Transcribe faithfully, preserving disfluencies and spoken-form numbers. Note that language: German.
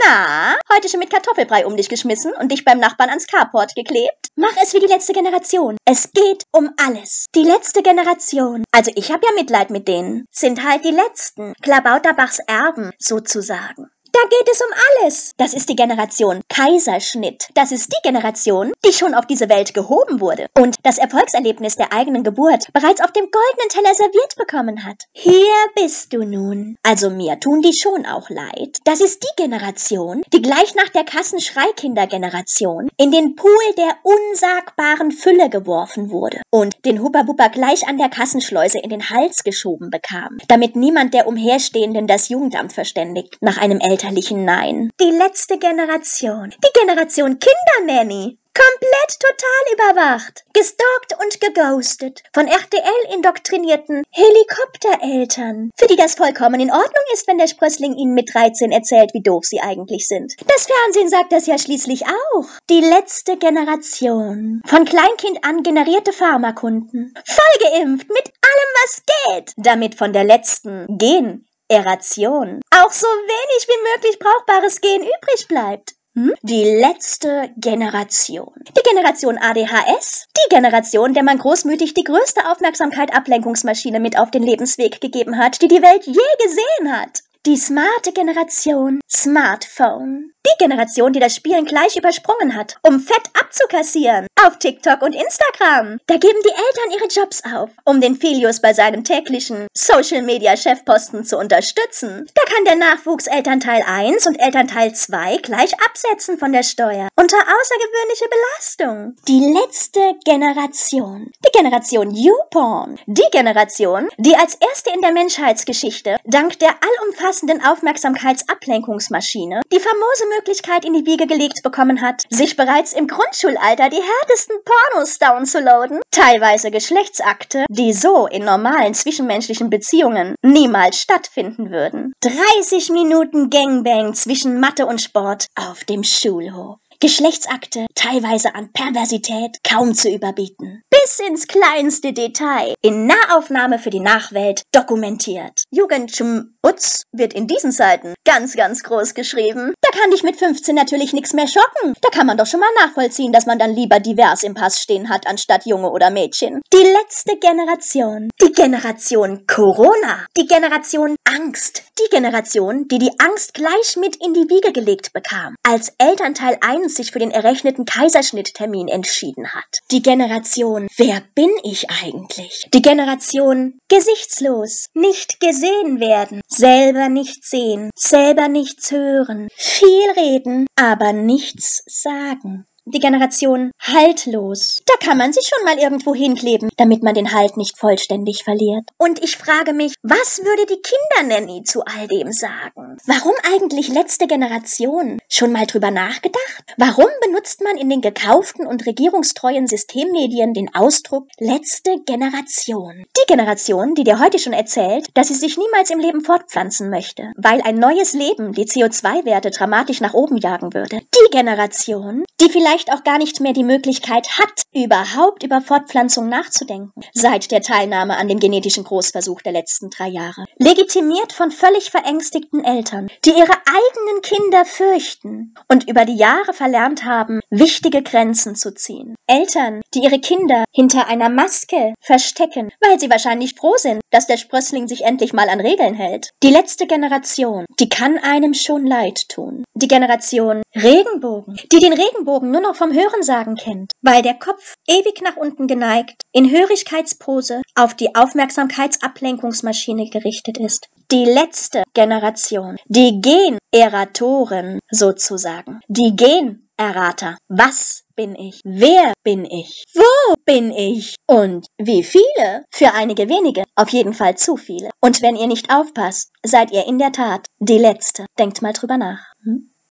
Na, heute schon mit Kartoffelbrei um dich geschmissen und dich beim Nachbarn ans Carport geklebt? Mach es wie die letzte Generation. Es geht um alles. Die letzte Generation. Also ich hab ja Mitleid mit denen. Sind halt die letzten. Klabauterbachs Erben, sozusagen. Da geht es um alles. Das ist die Generation Kaiserschnitt. Das ist die Generation, die schon auf diese Welt gehoben wurde und das Erfolgserlebnis der eigenen Geburt bereits auf dem goldenen Teller serviert bekommen hat. Hier bist du nun. Also mir tun die schon auch leid. Das ist die Generation, die gleich nach der Kassenschreikinder-Generation in den Pool der unsagbaren Fülle geworfen wurde und den Hubba-Bubba gleich an der Kassenschleuse in den Hals geschoben bekam, damit niemand der Umherstehenden das Jugendamt verständigt nach einem elterlichen Nein. Die letzte Generation. Die Generation Kindernanny. Komplett total überwacht, gestalkt und geghostet von R T L indoktrinierten Helikoptereltern, für die das vollkommen in Ordnung ist, wenn der Sprössling ihnen mit dreizehn erzählt, wie doof sie eigentlich sind. Das Fernsehen sagt das ja schließlich auch. Die letzte Generation. Von Kleinkind an generierte Pharmakunden. Voll geimpft mit allem, was geht. Damit von der letzten Generation auch so wenig wie möglich brauchbares Gen übrig bleibt. Hm? Die letzte Generation. Die Generation A D H S. Die Generation, der man großmütig die größte Aufmerksamkeit-Ablenkungsmaschine mit auf den Lebensweg gegeben hat, die die Welt je gesehen hat. Die smarte Generation Smartphone. Die Generation, die das Spielen gleich übersprungen hat, um Fett abzukassieren. Auf TikTok und Instagram. Da geben die Eltern ihre Jobs auf, um den Filius bei seinem täglichen Social-Media-Chefposten zu unterstützen. Da kann der Nachwuchs Elternteil eins und Elternteil zwei gleich absetzen von der Steuer. Unter außergewöhnliche Belastung. Die letzte Generation. Die Generation YouPorn. Die Generation, die als erste in der Menschheitsgeschichte dank der allumfassenden Aufmerksamkeitsablenkungsmaschine die famose Möglichkeit in die Wiege gelegt bekommen hat, sich bereits im Grundschulalter die härtesten Pornos downzuladen, teilweise Geschlechtsakte, die so in normalen zwischenmenschlichen Beziehungen niemals stattfinden würden. dreißig Minuten Gangbang zwischen Mathe und Sport auf dem Schulhof. Geschlechtsakte, teilweise an Perversität kaum zu überbieten. Bis ins kleinste Detail, in Nahaufnahme für die Nachwelt dokumentiert. Jugendschmutz wird in diesen Zeiten ganz, ganz groß geschrieben. Da kann dich mit fünfzehn natürlich nichts mehr schocken. Da kann man doch schon mal nachvollziehen, dass man dann lieber divers im Pass stehen hat, anstatt Junge oder Mädchen. Die letzte Generation. Die Generation Corona. Die Generation Angst. Die Generation, die die Angst gleich mit in die Wiege gelegt bekam, als Elternteil eins sich für den errechneten Kaiserschnitttermin entschieden hat. Die Generation, wer bin ich eigentlich? Die Generation, gesichtslos, nicht gesehen werden, selber nicht sehen, selber nichts hören, viel reden, aber nichts sagen. Die Generation haltlos. Da kann man sich schon mal irgendwo hinkleben, damit man den Halt nicht vollständig verliert. Und ich frage mich, was würde die Kindernanny zu all dem sagen? Warum eigentlich letzte Generation? Schon mal drüber nachgedacht? Warum benutzt man in den gekauften und regierungstreuen Systemmedien den Ausdruck letzte Generation? Die Generation, die dir heute schon erzählt, dass sie sich niemals im Leben fortpflanzen möchte, weil ein neues Leben die C O zwei Werte dramatisch nach oben jagen würde. Die Generation, die vielleicht auch gar nicht mehr die Möglichkeit hat, überhaupt über Fortpflanzung nachzudenken, seit der Teilnahme an dem genetischen Großversuch der letzten drei Jahre. Legitimiert von völlig verängstigten Eltern, die ihre eigenen Kinder fürchten und über die Jahre verlernt haben, wichtige Grenzen zu ziehen. Eltern, die ihre Kinder hinter einer Maske verstecken, weil sie wahrscheinlich froh sind, dass der Sprössling sich endlich mal an Regeln hält. Die letzte Generation, die kann einem schon leid tun. Die Generation Regenbogen, die den Regenbogen nur noch vom Hörensagen kennt, weil der Kopf ewig nach unten geneigt, in Hörigkeitspose auf die Aufmerksamkeitsablenkungsmaschine gerichtet ist. Die letzte Generation, die Generatoren sozusagen, die Generrater. Was bin ich? Wer bin ich? Wo bin ich? Und wie viele? Für einige wenige, auf jeden Fall zu viele. Und wenn ihr nicht aufpasst, seid ihr in der Tat die Letzte. Denkt mal drüber nach. Hm?